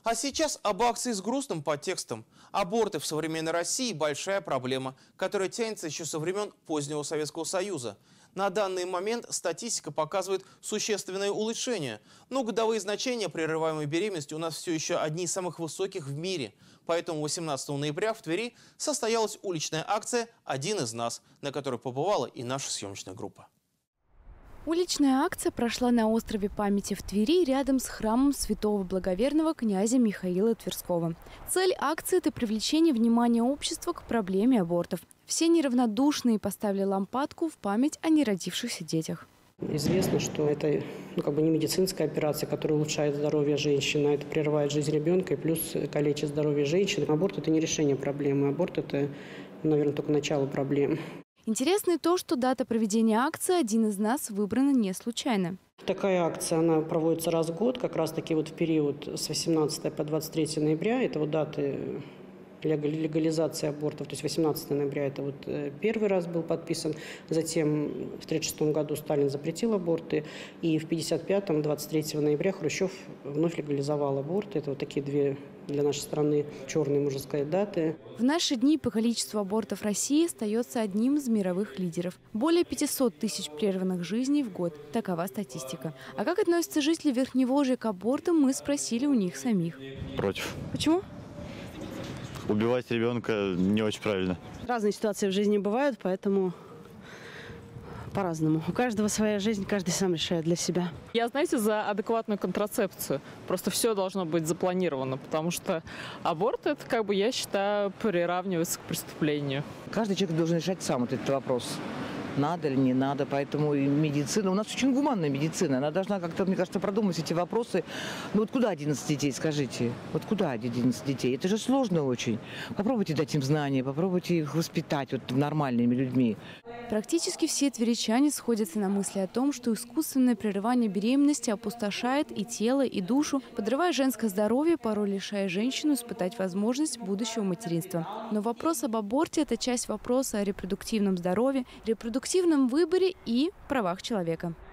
А сейчас об акции с грустным подтекстом. Аборты в современной России – большая проблема, которая тянется еще со времен позднего Советского Союза. На данный момент статистика показывает существенное улучшение, но годовые значения прерываемой беременности у нас все еще одни из самых высоких в мире. Поэтому 18 ноября в Твери состоялась уличная акция «Один из нас», на которой побывала и наша съемочная группа. Уличная акция прошла на острове Памяти в Твери рядом с храмом святого благоверного князя Михаила Тверского. Цель акции – это привлечение внимания общества к проблеме абортов. Все неравнодушные поставили лампадку в память о неродившихся детях. Известно, что это не медицинская операция, которая улучшает здоровье женщины, это прерывает жизнь ребенка и плюс калечит здоровье женщины. Аборт – это не решение проблемы, аборт – это, наверное, только начало проблемы. Интересно и то, что дата проведения акции «Один из нас» выбрана не случайно. Такая акция, она проводится раз в год, как раз-таки в период с 18 по 23 ноября. Это даты легализации абортов. То есть 18 ноября это первый раз был подписан. Затем в 1936 году Сталин запретил аборты. И в 1955-м, 23 ноября, Хрущев вновь легализовал аборты. Это такие две для нашей страны черные, можно сказать, даты. В наши дни по количеству абортов России остается одним из мировых лидеров. Более 500 тысяч прерванных жизней в год. Такова статистика. А как относятся жители Верхневолжья к абортам, мы спросили у них самих. Против. Почему? Убивать ребенка не очень правильно. Разные ситуации в жизни бывают, поэтому по-разному. У каждого своя жизнь, каждый сам решает для себя. Я, знаете, за адекватную контрацепцию. Просто все должно быть запланировано, потому что аборт, это, я считаю, приравнивается к преступлению. Каждый человек должен решать сам этот вопрос. Надо или не надо, поэтому и медицина. У нас очень гуманная медицина. Она должна как-то, мне кажется, продумать эти вопросы. Куда 11 детей, скажите? Куда 11 детей? Это же сложно очень. Попробуйте дать им знания, попробуйте их воспитать нормальными людьми. Практически все тверичане сходятся на мысли о том, что искусственное прерывание беременности опустошает и тело, и душу, подрывая женское здоровье, порой лишая женщину испытать возможность будущего материнства. Но вопрос об аборте – это часть вопроса о репродуктивном здоровье, репродуктивном выборе и правах человека.